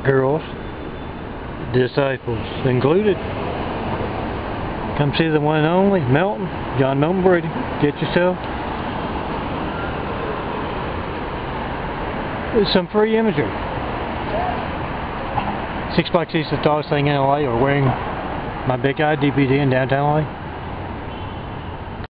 girls, disables included. Come see the one and only Melton, John Milton Brady. Get yourself some free imagery. 6 blocks east of the tallest thing in LA, or wearing my big eye DVD in downtown LA.